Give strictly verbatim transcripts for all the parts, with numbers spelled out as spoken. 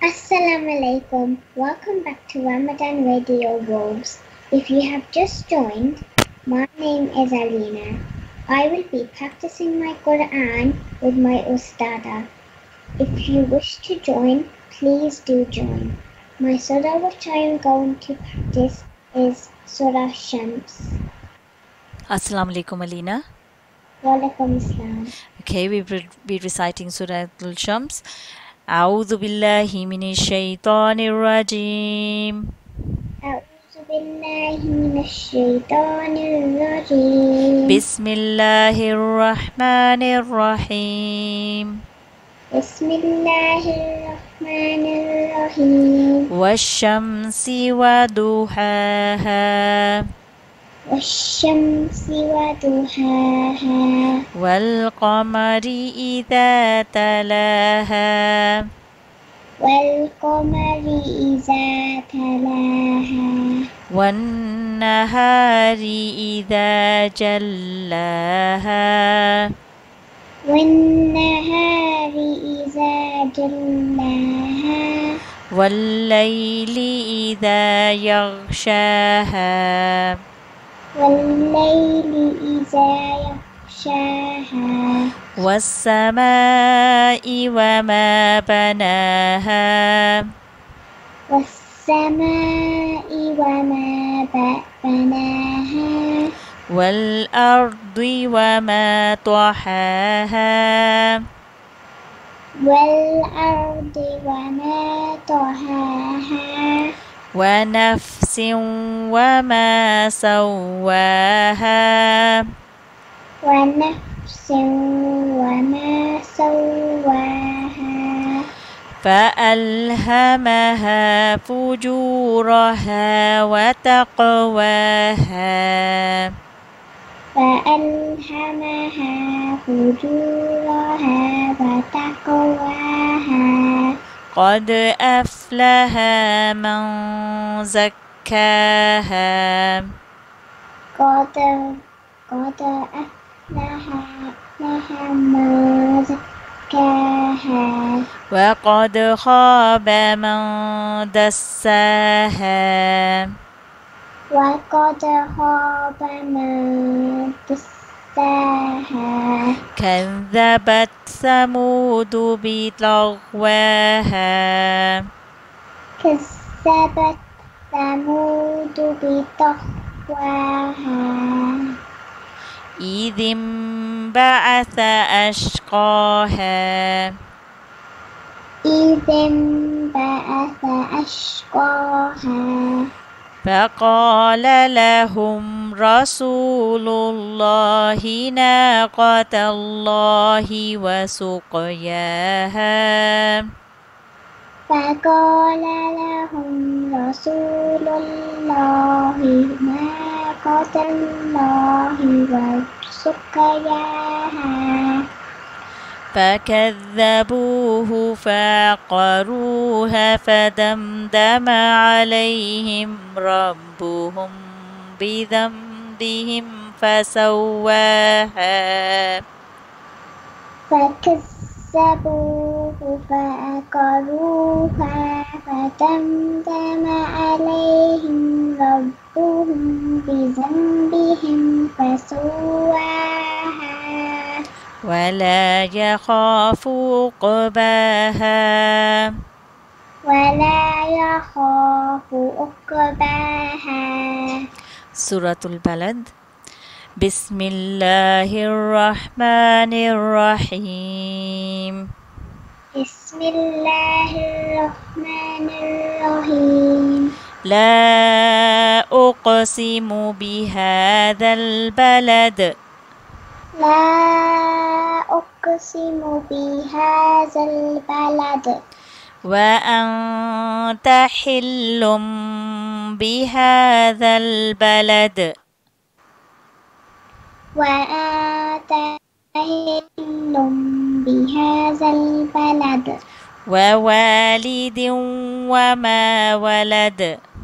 Assalamu alaikum. Welcome back to Ramadan Radio Wolves. If you have just joined, my name is Alina. I will be practicing my Quran with my Ustada. If you wish to join, please do join. My surah which I am going to practice is Surah Shams. Assalamu alaikum, Alina. Walaikum assalam. Okay, we will be reciting Surah Al-Shams. أعوذ بالله من الشيطان الرجيم أعوذ بالله من الشيطان الرجيم بسم الله الرحمن الرحيم بسم الله الرحمن الرحيم والشمس وضحاها والشمس وضحاها والقمر إذا تلاها والقمر إذا تلاها والنهار إذا جلاها والنهار إذا جلاها والليل إذا يغشاها والليل إذا يغشاها والسماء وما بناها والسماء وما بناها والأرض وما طحاها والأرض وما طحاها ونفس وما سواها ونفس وما سواها فألهمها فجورها وتقواها فألهمها فجورها وتقواها قد أفلح من زكاها قد قد أفلح أفلح من زكاها وقد خاب من دساها وقد خاب من دساها كذبت ثمود بطغواها كذبت ثمود بطغواها إذ انبعث أشقاها إذ انبعث أشقاها فقال لهم رسول الله ناقة الله وسقياها فقال لهم رسول الله ناقة الله وسقياها فكذبوه فعقروها فدمدم عليهم ربهم بذنبهم فسواها فكذبوه فعقروها فدمدم عليهم ربهم بذنبهم فسواها ولا يخاف عقباها ولا يخاف عقباها سورة البلد بسم الله الرحمن الرحيم بسم الله الرحمن الرحيم لا أقسم بهذا البلد لا أقسم بهذا البلد وأنت حل بهذا البلد وأنت حل بهذا البلد ووالد وما ولد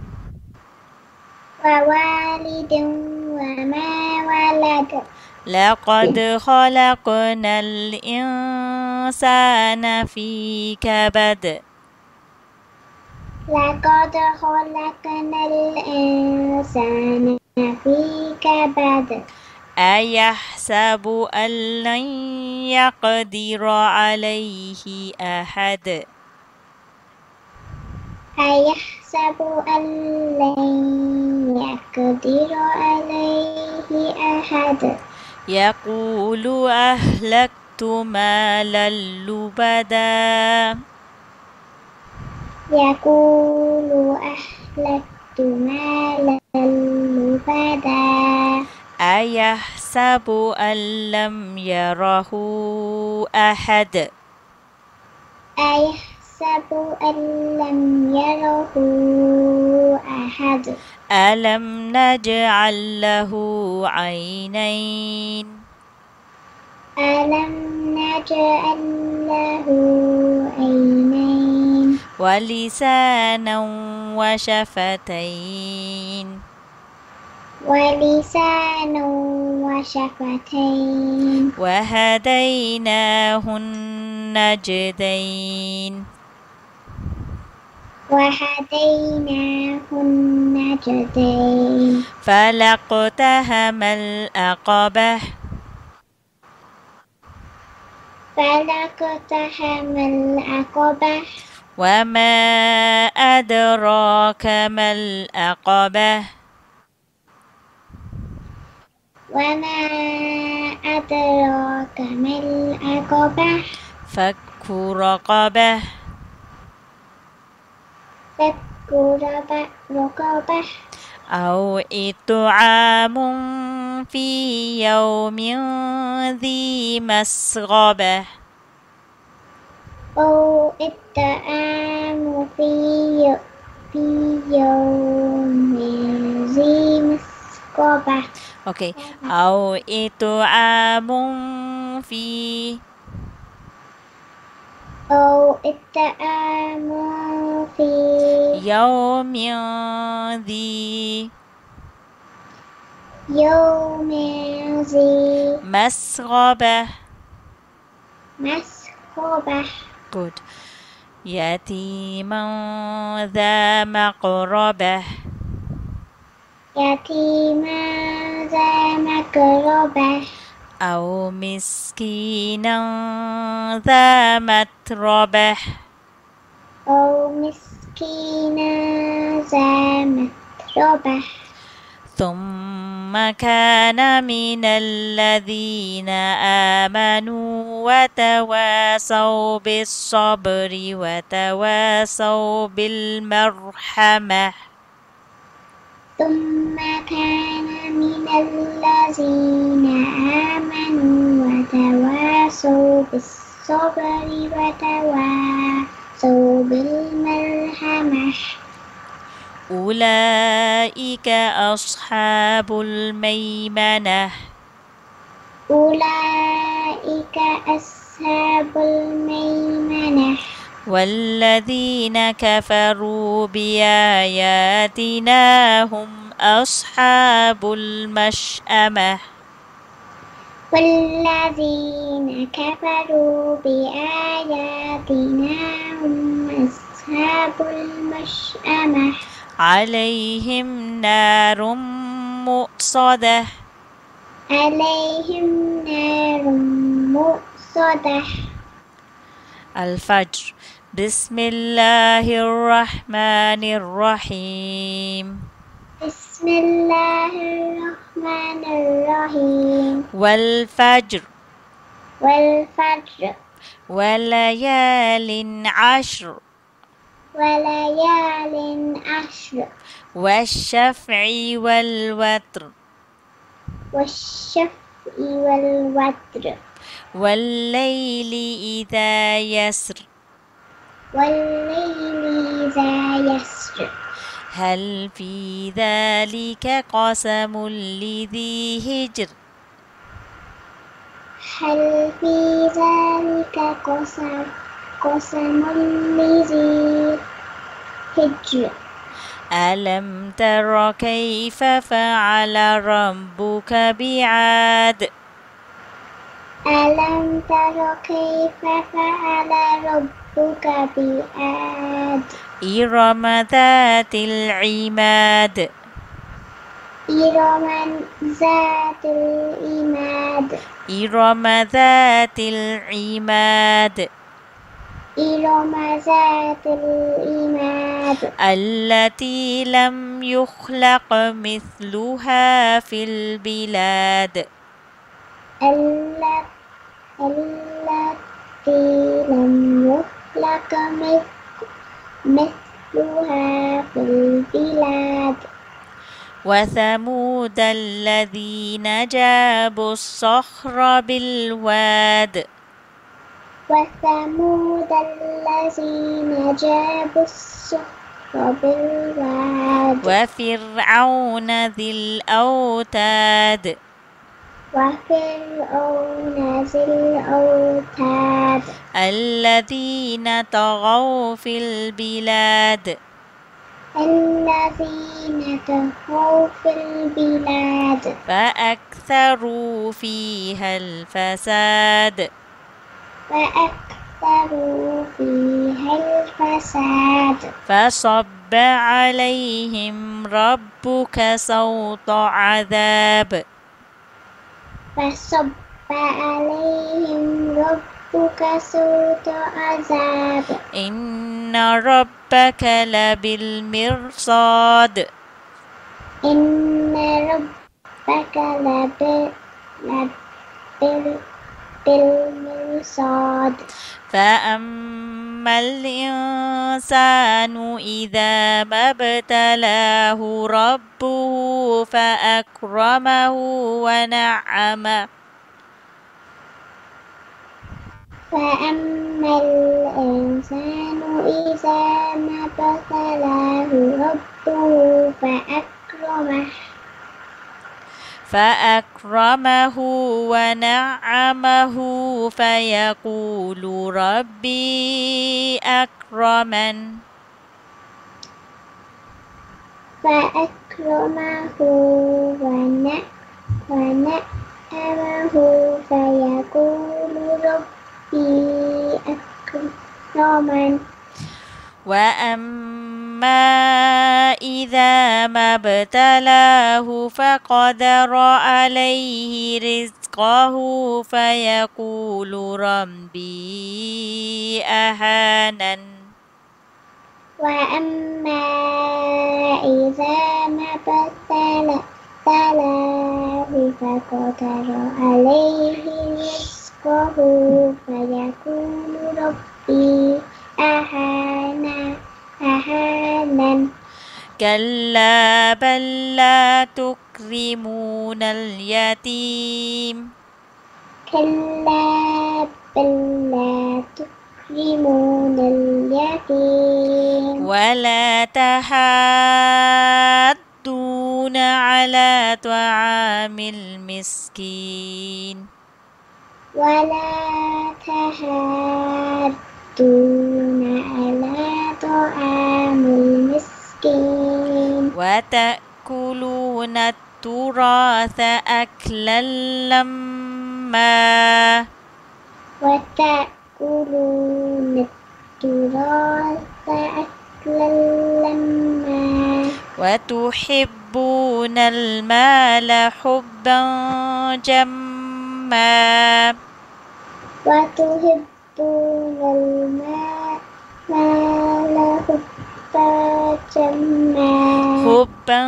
ووالد وما ولد لقد خلقنا الإنسان في كبد لقد خلقنا الإنسان في كبد أيحسب أن لن يقدر عليه أحد أيحسب أن لن يقدر عليه أحد يقول أهلكت مالا لبدا يقول أهلكت مالا لبدا أيحسب أن لم يره أحد أيحسب أن لم يره أحد ألم نجعل له عينين ألم نجعل له عينين ولسانا وشفتين ولسانا وشفتين وهديناه النجدين وهديناه النجدين فلا اقتحم العقبة فلا اقتحم العقبة وما أدراك ما العقبة وما أدراك ما العقبة فك رقبة فك رب- رقبة أو إطعام في يوم ذي مسغبة أو الطعام في في يوم ذي مسغبة أوكي أو إطعام في أو الطعام في يوم ذي يوم ذي مسغبة مسغبة Good. يتيما ذا مقربة يتيما ذا مقربة أو مسكينا ذا متربة أو مسكينا ذا متربة ثم كان من الذين آمنوا وتواصوا بالصبر وتواصوا بالمرحمة ثم كان من الذين آمنوا وتواصوا بالصبر وتواصوا بالمرحمة أولئك أصحاب الميمنة أولئك أصحاب الميمنة والذين كفروا بآياتنا هم أصحاب المشأمة والذين كفروا بآياتنا هم أصحاب المشأمة عليهم نار مؤصدة عليهم نار مؤصدة الفجر بسم الله الرحمن الرحيم بسم الله الرحمن الرحيم والفجر والفجر وليال عشر وليال عشر والشفع والوتر والشفع والوتر والليل إذا يسر والليل إذا يسر هل في ذلك قسم لذي هجر هل في ذلك قسم قسم لذي هجر ألم تر كيف فعل ربك بعاد ألم تر كيف فعل ربك ربك بإراد إرم ذات العماد إرم ذات العماد إرم ذات العماد إرم ذات العماد التي لم يخلق مثلها في البلاد التي لم يخلق مثلها في البلاد وثمود الذين جابوا الصخر بالواد وثمود الذين جابوا الصخر بالواد وفرعون ذي الأوتاد وفرعون ذي الأوتاد الذين طغوا في البلاد الذين طغوا في البلاد فأكثروا فيها الفساد فأكثروا فيها الفساد فصب عليهم ربك سوط عذاب فصب عليهم ربك سوط عذاب إن ربك لبالمرصاد إن ربك لب- لب- بالمرصاد فأما الإنسان إذا ما ابتلاه ربه فأكرمه ونعمه فأما الإنسان إذا ما ابتلاه ربه فأكرمه فأكرمه ونعمه فيقول ربي أكرمن فأكرمه ون- ونعمه فيقول ربي أكرمن وأما إذا ما ابتلاه فقدر عليه رزقه فيقول ربي أهانن وأما إذا ما ابتلاه فقدر عليه رزقه فيقول ربي أهانا أهانن كلا بل لا تكرمون اليتيم كلا بل لا تكرمون اليتيم ولا تحاضون على طعام المسكين ولا تحاضون على طعام المسكين وتأكلون التراث أكلا لما وتأكلون التراث أكلا لما وتحبون المال حبا جما وتحبون المال حبا جما حبا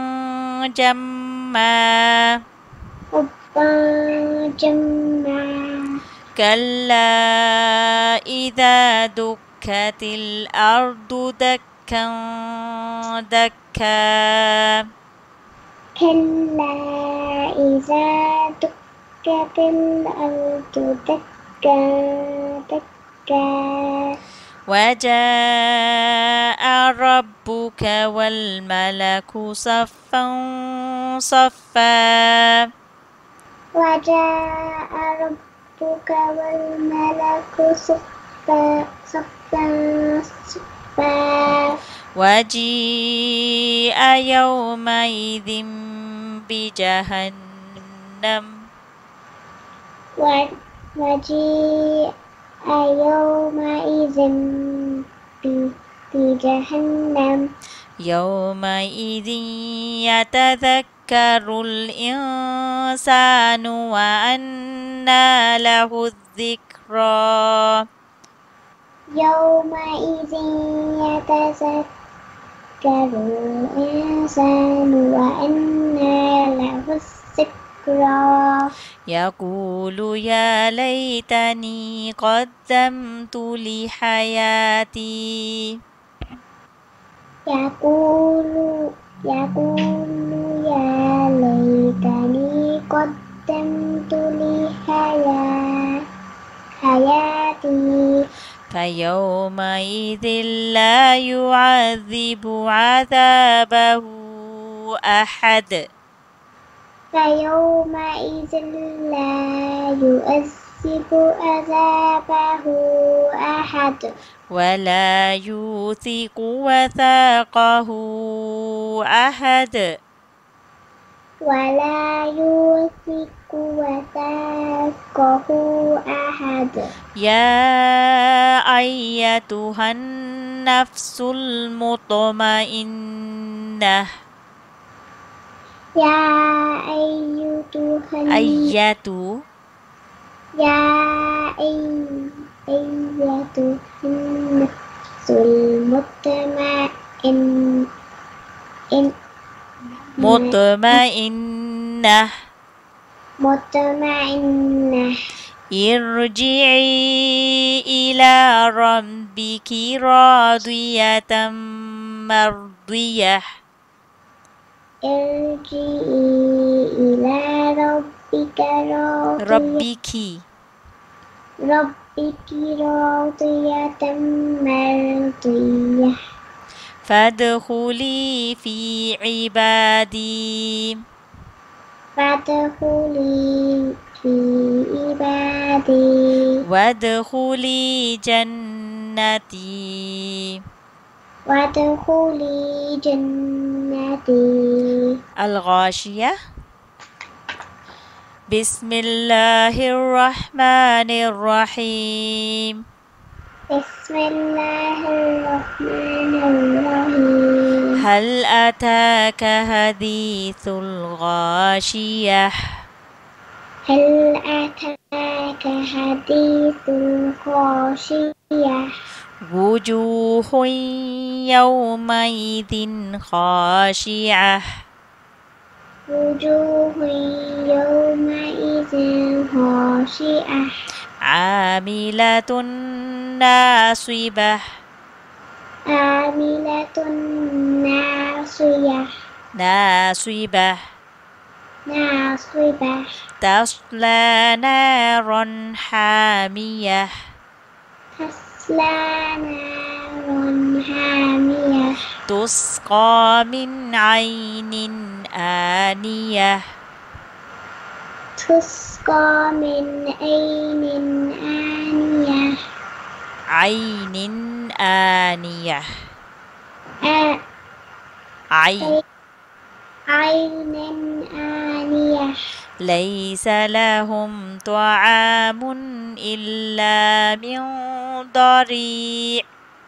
جما حبا جما كلا إذا دكت الأرض دكا دكا كلا إذا دكت الأرض دكا دكا وجاء ربك والملك صفا صفا وجاء ربك والملك صفا صفا صفا وجيء يومئذ بجهنم وجيء يومئذ في في جهنم يومئذ يتذكر الإنسان وأنى له الذكرى يومئذ يتذكر الإنسان وأنى له الذكرى يقول يا ليتني قدمت لحياتي يقول يقول يا ليتني قدمت لحيا- حياتي فيومئذ لا يعذب عذابه أحد فيومئذ لا يؤذب عذابه أحد ولا يوثق وثاقه أحد ولا يوثق وثاقه أحد يا أيتها النفس المطمئنة يا أيتها النفس أية يا أي- أيتها النفس المطمئن إن- مطمئنة مطمئنة ارجعي إلى ربك راضية مرضية ارجعي إلى ربك راضية ربك ربك راضية مرضية فادخلي في عبادي فادخلي في عبادي وادخلي جنتي وادخلي جنتي الغاشية بسم الله الرحمن الرحيم بسم الله الرحمن الرحيم هل أتاك حديث الغاشية هل أتاك حديث الغاشية وجوه يومئذ خاشعة وجوه يومئذ خاشعة عاملة ناصبة عاملة ناصية ناصبة ناصبة تصلى نارا حامية تصلى نارا حامية تسقى من عين آنية تسقى من عين آنية عين آنية آ- عين عين آنية ليس لهم طعام إلا من ضريع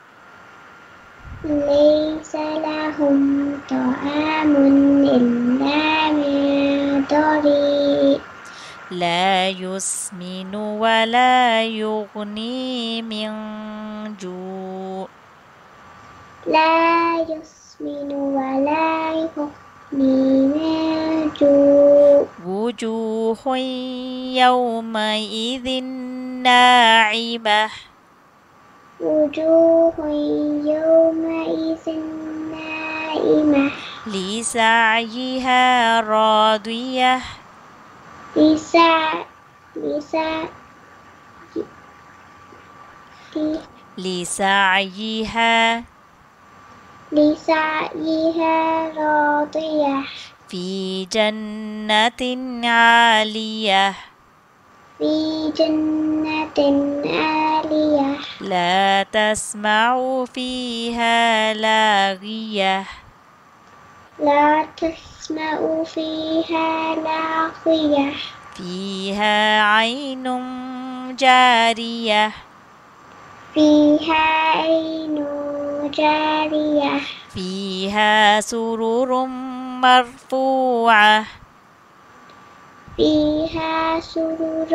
ليس لهم طعام إلا من ضريع لا يسمن ولا يغني من جوع لا يسمن ولا يغني من جوع وجوه يومئذ ناعمة وجوه يومئذ نائمة لسعيها راضية لسع لسع لسعيها لسعيها راضية في جنة عالية في جنة عالية لا تسمع فيها لاغية لا تسمع فيها لاغية فيها عين جارية فيها عين جارية فيها سرر مرفوعة فيها سرر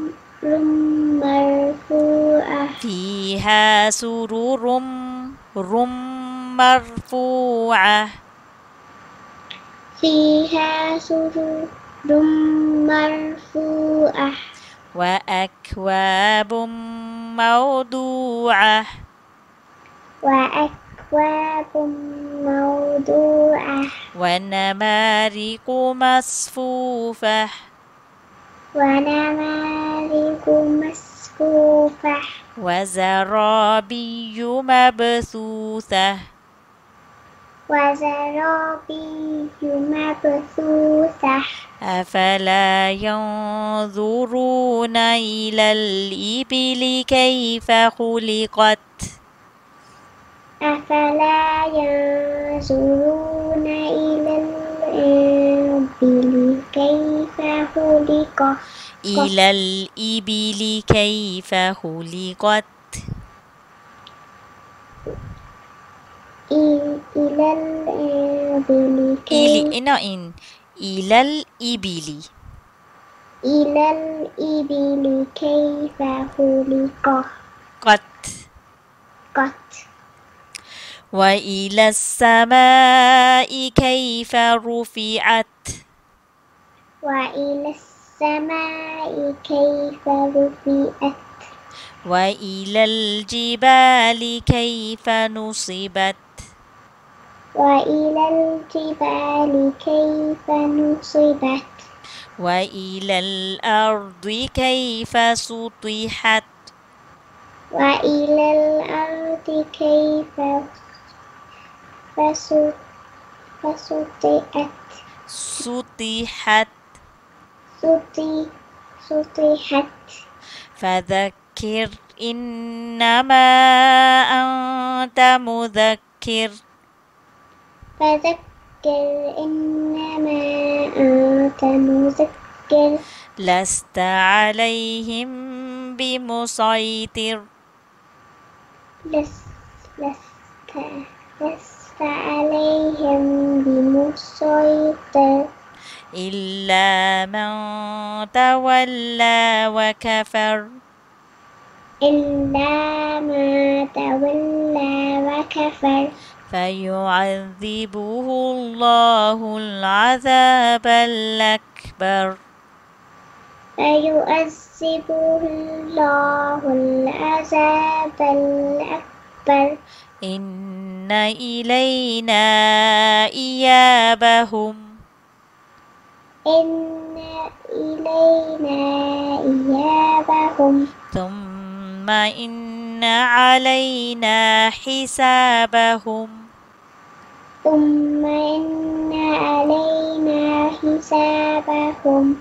مرفوعة فيها سرر رم مرفوعة فيها سرر مرفوعة وأكواب موضوعة وأكواب موضوعة ونمارق مصفوفة ونمارق مصفوفة وزرابي مبثوثة وزرابي مبثوثة أفلا ينظرون إلى الإبل كيف خلقت أفلا ينظرون إلى الإبل كيف خلقت إلى الإبل كيف خلقت إلى الإبل إلي كيف إنه إن إلى الإبل إلى الإبل كيف خلقت قط وإلى السماء كيف رفعت وإلى السماء كيف رفعت وإلى الجبال كيف نصبت وإلى الجبال كيف نصبت وإلى الأرض كيف سطحت وإلى الأرض كيف فسطحت سطحت سطحت فذكر إنما أنت مذكر فذكر إنما أنت مذكر لست عليهم بمسيطر لست لست عليهم بمسيطر إلا من تولى وكفر إلا ما تولى وكفر فيعذبه الله العذاب الأكبر فيعذبه الله العذاب الأكبر إن إلينا إيابهم إن إلينا إيابهم ثم إن علينا حسابهم ثم إن علينا حسابهم.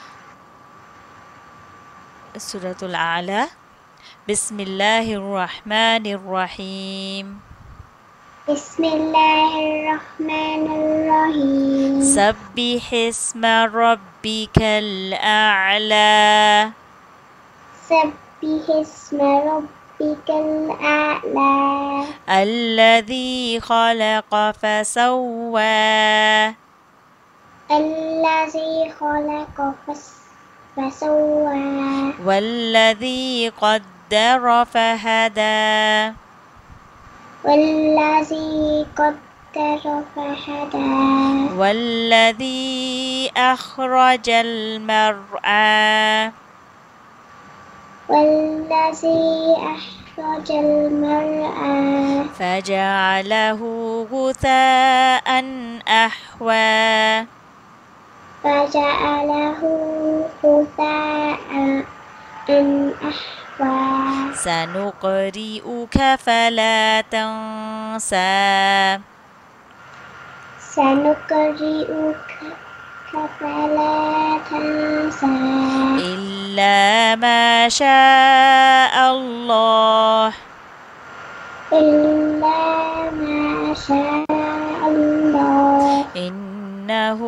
سورة الأعلى. بسم الله الرحمن الرحيم. بسم الله الرحمن الرحيم. سبح اسم ربك الأعلى. سبح اسم ربك الأعلى. الذي خلق فسوى. الذي خلق فسوى. والذي قدر فهدى. والذي قدر فهدى. والذي أخرج المرعى. والذي أخرج المرعى. فجعله غثاء أحوى. فجعله غثاء أحوى. سنقرئك فلا تنسى. سنقرئك فلا تنسى. إلا ما شاء الله. إلا ما شاء الله. إنه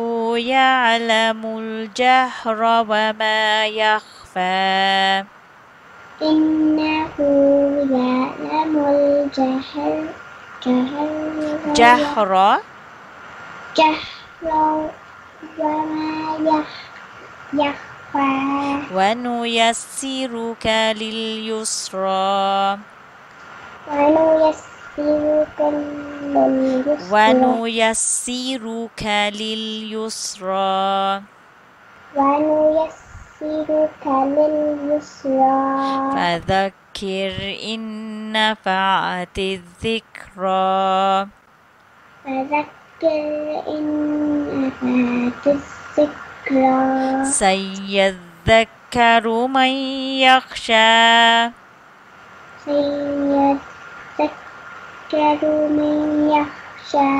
يعلم الجهر وما يخفى. إنه يعلم الجهر جهر جهر جهر وما يخ- يخفى ونيسرك لليسرى ونيسرك لليسرى ونيسرك لليسرى ونيسرك لليسرى فذكر إن نفعت الذكرى فذكر إن نفعت الذكرى سيذكر من يخشى سيذكر من يخشى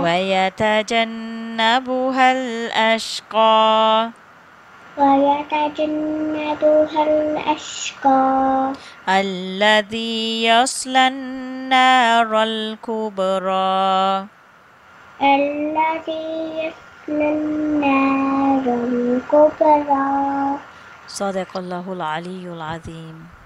ويتجنبها الأشقى ويتجنبها الأشقى الذي يصلى النار الكبرى الذي يصلى النار الكبرى صدق الله العلي العظيم.